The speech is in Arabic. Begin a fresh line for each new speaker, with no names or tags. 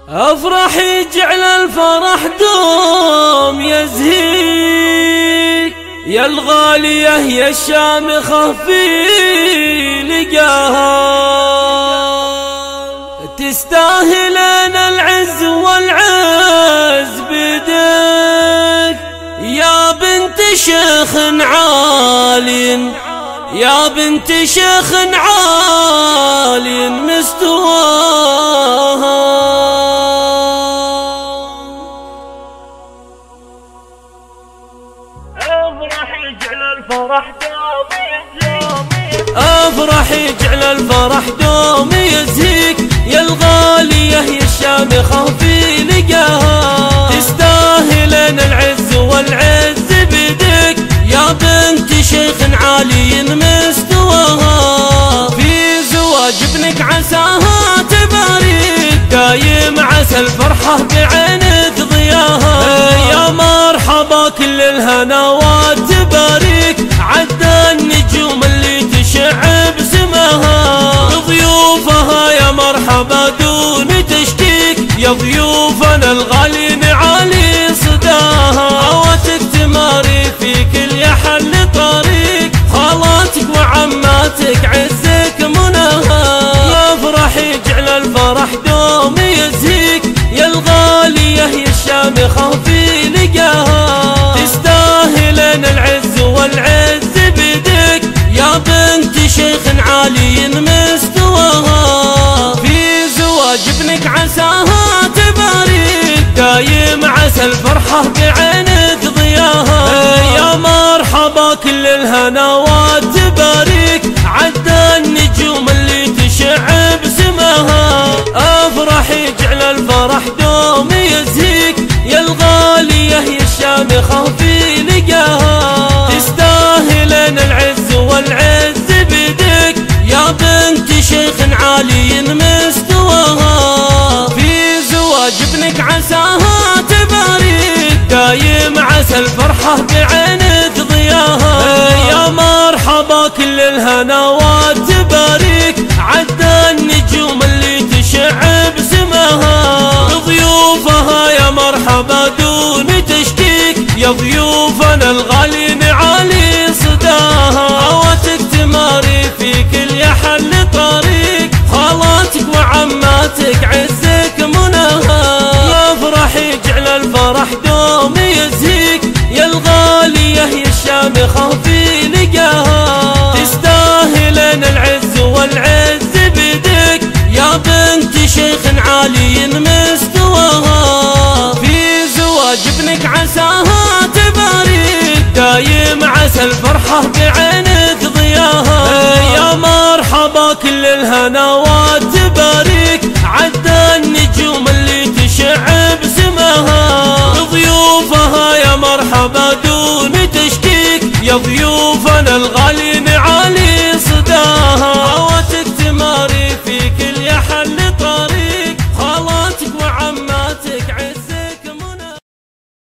افرح يجعل الفرح دوم يزهيك يا الغالية يا الشامخة في لقاها، تستاهلين العز والعز بدك يا بنت شيخ عالٍ، يا بنت شيخ عالٍ مستواها. افرح يجعل الفرح دوم يزهيك يا الغالية يا الشامخة في لقاها، تستاهلين العز والعز بدك يا بنت شيخ عالي مستواها. في زواج ابنك عساها تبارك دايم عسى الفرحة بعينك ضياها، يا مرحبا كل الهنوات تبارك عدى النجوم اللي تشع بسماها، ضيوفها يا مرحبا دون تشكيك يا ضيوفنا الغالين علي صداها، عواتك تماري في كل يحل طريق خالاتك وعماتك عزك مناها. افرح يجعل الفرح دوم يزهيك يا الغالية يا الشامخة في لقاها، تستاهلين العز والعز بدك يا بنت شيخ عالي مستواها. في زواج ابنك عساها تبارك دايم عسى الفرحة بعينك ضياها، يا مرحبا كل الهنوات تبارك عدى النجوم اللي تشع بسماها. افرح يجعل الفرح دوم يزهيك يا الغالية يا الشامخة في لقاها، تستاهلين العز والعز بدك يا بنت شيخ عالي مستواها. في زواج ابنك عساها تبارك دايم عسى الفرحة بعينك ضياها، يا مرحبا كل الهنوات تبارك عدى النجوم اللي تشع بسماها، ضيوفها يا مرحبا دون تشكيك يا ضيوفنا الغالين علي صداها، عواتك تماري في كل يحل طريق خالاتك وعماتك عزك مناها. افرح يجعل الفرح دوم يزهيك يا الغالية يا الشامخة في لقاها، تستاهلين العز والعز بدك يا بنت شيخ عالي مستواها. في زواج ابنك عساها تبارك دايم عسى الفرحة بعينك ضياها، يا مرحبا كل الهنوات تبارك